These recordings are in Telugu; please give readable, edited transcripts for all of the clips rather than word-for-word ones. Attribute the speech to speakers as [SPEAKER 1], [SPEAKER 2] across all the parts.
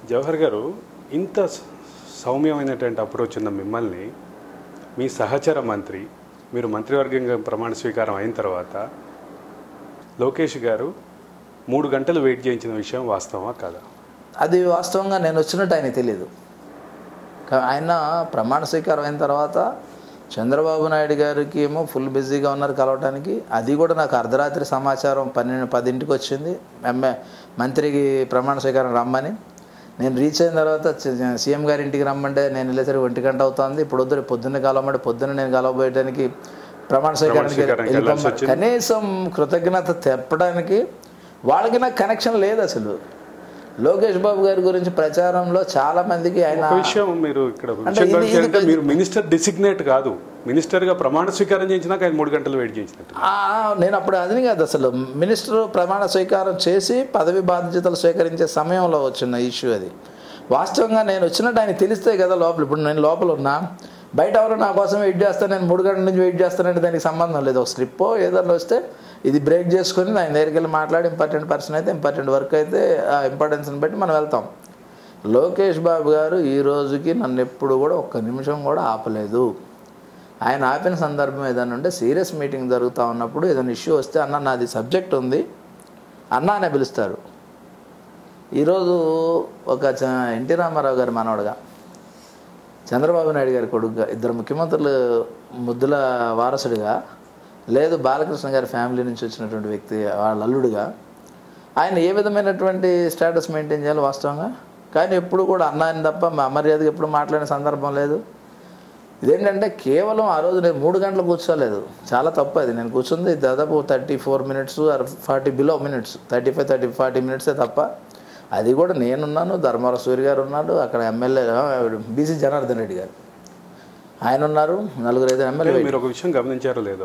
[SPEAKER 1] జవహర్ గారు, ఇంత సౌమ్యమైనటువంటి అప్రోచ్ ఉన్న మిమ్మల్ని మీ సహచర మంత్రి, మీరు మంత్రివర్గంగా ప్రమాణ స్వీకారం అయిన తర్వాత లోకేష్ గారు 3 గంటలు వెయిట్ చేయించిన విషయం వాస్తవమా కాదా?
[SPEAKER 2] అది వాస్తవంగా నేను వచ్చినట్టు ఆయనకు తెలియదు. ఆయన ప్రమాణ స్వీకారం అయిన తర్వాత చంద్రబాబు నాయుడు గారికి ఏమో ఫుల్ బిజీగా ఉన్నారు కలవటానికి. అది కూడా నాకు అర్ధరాత్రి సమాచారం 10ంటికి వచ్చింది మంత్రికి ప్రమాణ స్వీకారం రమ్మని. నేను రీచ్ అయిన తర్వాత సీఎం గారి ఇంటికి రమ్మంటే నేను వెళ్ళేసరికి 1 గంట అవుతుంది. ఇప్పుడు వద్దు పొద్దున్న కలవమంటే పొద్దున్న నేను కలవబోయడానికి ప్రమాణ స్వీకారానికి కనీసం కృతజ్ఞత తెప్పడానికి వాళ్ళకి నాకు కనెక్షన్ లేదు. అసలు లోకేష్ బాబు గారి గురించి ప్రచారంలో చాలా మందికి ఆయన
[SPEAKER 1] విషయం మీరు ఇక్కడ మీరు మినిస్టర్ డిసిగ్నేట్ కాదు, మినిస్టర్గా ప్రమాణ స్వీకారం చేయించినాక ఆయన 3 గంటలు వెయిట్ చేయించినట్టు.
[SPEAKER 2] నేను అప్పుడు అది కాదు, అసలు మినిస్టర్ ప్రమాణ స్వీకారం చేసి పదవి బాధ్యతలు స్వీకరించే సమయంలో వచ్చిన ఇష్యూ అది. వాస్తవంగా నేను వచ్చినట్టు ఆయన తెలిస్తే కదా లోపల. ఇప్పుడు నేను లోపల ఉన్నా, బయట ఎవరు నా కోసం వెయిట్ చేస్తాను, నేను 3 గంటల నుంచి వెయిట్ చేస్తానంటే దానికి సంబంధం లేదు. ఒక స్లిప్పో ఏదన్నా వస్తే ఇది బ్రేక్ చేసుకొని ఆయన దగ్గరికి వెళ్ళి మాట్లాడి ఇంపార్టెంట్ పర్సన్ అయితే ఇంపార్టెంట్ వర్క్ అయితే ఆ ఇంపార్టెన్స్ని బట్టి మనం వెళ్తాం. లోకేష్ బాబు గారు ఈ రోజుకి నన్ను ఎప్పుడు కూడా ఒక్క నిమిషం కూడా ఆపలేదు. ఆయన ఆపిన సందర్భం ఏదైనా ఉంటే సీరియస్ మీటింగ్ జరుగుతూ ఉన్నప్పుడు ఏదైనా ఇష్యూ వస్తే అన్న నాది సబ్జెక్ట్ ఉంది అన్న అనే పిలుస్తారు. ఈరోజు ఒక ఎన్టీ రామారావు గారి మనవడుగా, చంద్రబాబు నాయుడు గారి కొడుకుగా, 2 ముఖ్యమంత్రులు ముద్దుల వారసుడిగా, లేదు బాలకృష్ణ గారి ఫ్యామిలీ నుంచి వచ్చినటువంటి వ్యక్తి వాళ్ళ అల్లుడుగా ఆయన ఏ విధమైనటువంటి స్టేటస్ మెయింటైన్ చేయాలి వాస్తవంగా. కానీ ఎప్పుడు కూడా అన్నాయని తప్ప మా అమర్యాదగా ఎప్పుడు మాట్లాడిన సందర్భం లేదు. ఇదేంటంటే కేవలం ఆ రోజు నేను 3 గంటలు కూర్చోలేదు, చాలా తప్పు అది. నేను కూర్చుంది దాదాపు 34 మినిట్స్ ఆర్ 40 బిలో మినిట్స్, 35-40 మినిట్సే తప్ప. అది కూడా నేనున్నాను, ధర్మవరం సూర్య గారు ఉన్నారు, అక్కడ ఎమ్మెల్యే బీసీ జనార్దన్ రెడ్డి గారు ఆయన ఉన్నారు, 4-5 ఎమ్మెల్యే.
[SPEAKER 1] మీరు ఒక విషయం గమనించారో లేదో,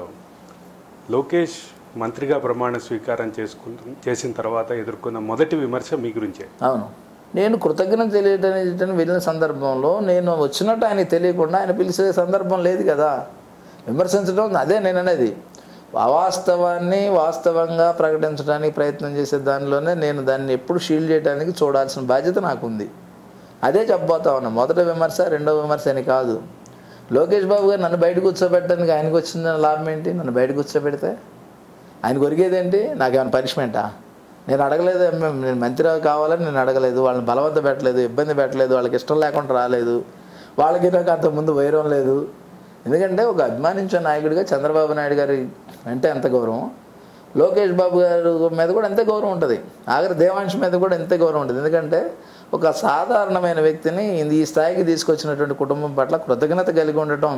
[SPEAKER 1] లోకేష్ మంత్రిగా ప్రమాణ స్వీకారం చేసిన తర్వాత ఎదుర్కొన్న మొదటి విమర్శ మీ గురించే.
[SPEAKER 2] అవును, నేను కృతజ్ఞత తెలియటం వెళ్ళిన సందర్భంలో నేను వచ్చినట్టు ఆయనకి తెలియకుండా ఆయన పిలిచే సందర్భం లేదు కదా. విమర్శించడం అదే నేను అనేది. అవాస్తవాన్ని వాస్తవంగా ప్రకటించడానికి ప్రయత్నం చేసే దానిలోనే నేను దాన్ని ఎప్పుడు షీల్డ్ చేయడానికి చూడాల్సిన బాధ్యత నాకుంది. అదే చెప్పబోతా ఉన్నా. మొదటి విమర్శ, రెండవ విమర్శ అని కాదు. లోకేష్ బాబు గారు నన్ను బయట కూర్చోబెట్టడానికి ఆయనకు వచ్చిన లాభం ఏంటి? నన్ను బయట కూర్చోబెడితే ఆయనకు ఒరిగేదేంటి? నాకేమైనా పనిష్మెంటా? నేను అడగలేదు, నేను మంత్రి కావాలని నేను అడగలేదు, వాళ్ళని బలవంత పెట్టలేదు, ఇబ్బంది పెట్టలేదు, వాళ్ళకి ఇష్టం లేకుండా రాలేదు, వాళ్ళకి నాకు అంతకుముందు వైరం లేదు. ఎందుకంటే ఒక అభిమానించే నాయకుడిగా చంద్రబాబు నాయుడు గారి అంటే ఎంత గౌరవం, లోకేష్ బాబు గారి మీద కూడా అంతే గౌరవం ఉంటుంది, ఆఖరి దేవాంశ్ మీద కూడా అంతే గౌరవం ఉంటుంది. ఎందుకంటే ఒక సాధారణమైన వ్యక్తిని ఈ స్థాయికి తీసుకొచ్చినటువంటి కుటుంబం పట్ల కృతజ్ఞత కలిగి ఉండటం,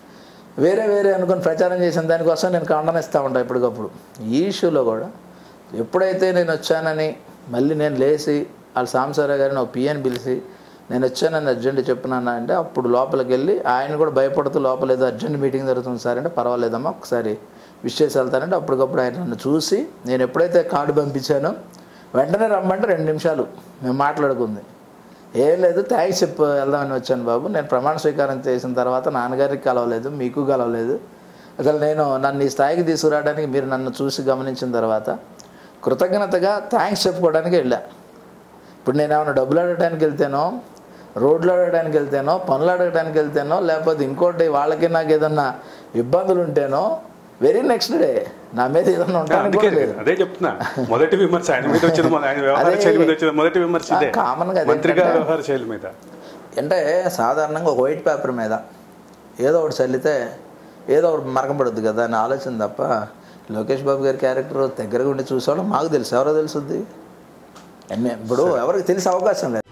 [SPEAKER 2] వేరే అనుకుని ప్రచారం చేసిన దానికోసం నేను ఖండనిస్తూ ఉంటాను ఎప్పటికప్పుడు. ఈ ఇష్యూలో కూడా ఎప్పుడైతే నేను వచ్చానని మళ్ళీ నేను లేచి వాళ్ళ సాంబశివరావు గారిని ఒక పిఎని పిలిచి నేను వచ్చానని అర్జెంట్ చెప్పినాను అంటే అప్పుడు లోపలికి వెళ్ళి ఆయన కూడా భయపడుతూ లోపల ఏదో అర్జెంట్ మీటింగ్ జరుగుతుంది సార్ అంటే, పర్వాలేదమ్మా ఒకసారి విష్ చేసి వెళ్తానంటే అప్పటికప్పుడు ఆయన నన్ను చూసి నేను ఎప్పుడైతే కార్డు పంపించానో వెంటనే రమ్మంటే 2 నిమిషాలు మేము మాట్లాడుకుంది. ఏం లేదు, థ్యాంక్స్ చెప్పు వెళ్దామని వచ్చాను బాబు, నేను ప్రమాణ స్వీకారం చేసిన తర్వాత నాన్నగారికి కలవలేదు, మీకు కలవలేదు, అసలు నన్ను ఈ స్థాయికి తీసుకురావడానికి మీరు నన్ను చూసి గమనించిన తర్వాత కృతజ్ఞతగా థ్యాంక్స్ చెప్పుకోవడానికి వెళ్ళా. ఇప్పుడు నేను ఏమైనా డబ్బులు అడగడానికి వెళ్తేనో, రోడ్లు అడగడానికి వెళ్తేనో, పనులు అడగడానికి వెళ్తేనో, లేకపోతే ఇంకోటి వాళ్ళకి నాకు ఏదన్నా ఇబ్బందులు ఉంటేనో వెరీ నెక్స్ట్ డే నా మీద ఏదన్నా ఉంటాను.
[SPEAKER 1] అదే చెప్తున్నా, మొదటి విమర్శ ఆయన మీద వచ్చింది, ఆయన వ్యవహార శైలి మీద వచ్చింది. మొదటి విమర్శ
[SPEAKER 2] కామన్గా
[SPEAKER 1] మంత్రిగా వ్యవహార శైలి మీద
[SPEAKER 2] అంటే సాధారణంగా ఒక వైట్ పేపర్ మీద ఏదో ఒకటి చల్లితే ఏదో ఒకటి మరకపడుద్ది కదా అని ఆలోచన తప్ప లోకేష్ బాబు గారి క్యారెక్టర్ దగ్గరగా ఉండి చూసేవాళ్ళం మాకు తెలుసు, ఎవరో తెలుసుద్ది. ఇప్పుడు ఎవరికి తెలిసే అవకాశం లేదు.